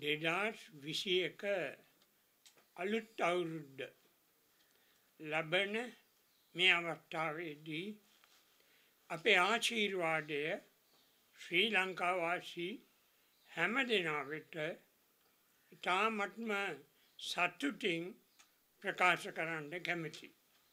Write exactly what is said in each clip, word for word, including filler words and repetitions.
දෙදාස් විසි එක අලුත් අවුරුද්ද ලබන මේ අවස්ථාවේදී අපේ ආශිර්වාදය ශ්‍රී ලංකා වාසී හැම දෙනා වෙත ඉතාමත්ම සතුටින් ප්‍රකාශ කරන්න කැමැති.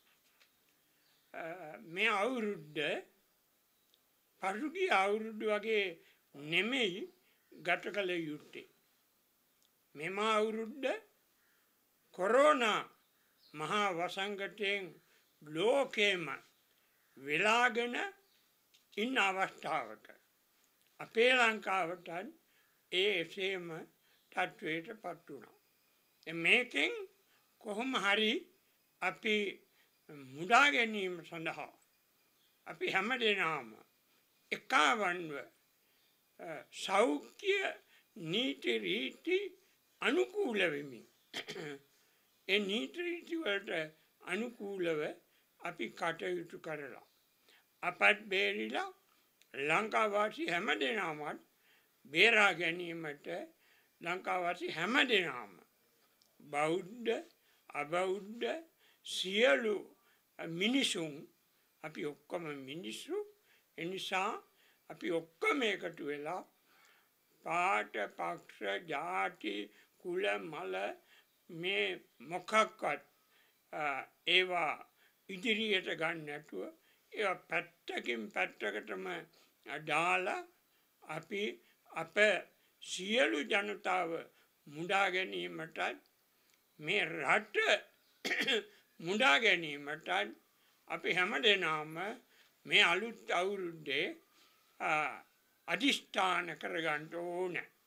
මේ අවුරුද්ද පසුගිය අවුරුද්ද වගේ නෙමෙයි ගත කළ යුත්තේ. මෙම අවුරුද්ද කොරෝනා මහා වසංගතයෙන් ලෝකෙම වෙලාගෙන ඉන්න අවස්ථාවක අපේ ලංකාවටත් ඒ එසේම තත්වයට පත් වුණා. මේකෙන් කොහොම හරි අපි මුදා ගැනීම සඳහා අපි හැම දෙනාම එකාවන්ව සෞඛ්‍ය නීති රීති අනුකූල වෙමින් ඒ නීති රීති වලට අනුකූලව අපි කටයුතු කරලා අපත් බේරිලා ලංකාවාසී හැම දෙනාමත් බේරා ගැනීමට ලංකාවාසී හැම දෙනාම බෞද්ධ අබෞද්ධ සියලු මිනිසුන් අපි ඔක්කොම මිනිස්සු. එනිසා අපි ඔක්කොම එකතු වෙලා පාට පක්ෂ ජාති කුල මල මේ මොකක්වත් ඒවා ඉදිරියට ගන්න නැතුව ඒවා පැත්තකින් පැත්තකටම දාලා අපි අප සියලු ජනතාව මුදා ගැනීමටත් මේ රට මුදා ගැනීමටත් අපි හැම දෙනාම මේ අලුත් අවුරුද්දේ අධිෂ්ඨාන කරගන්න ඕනේ.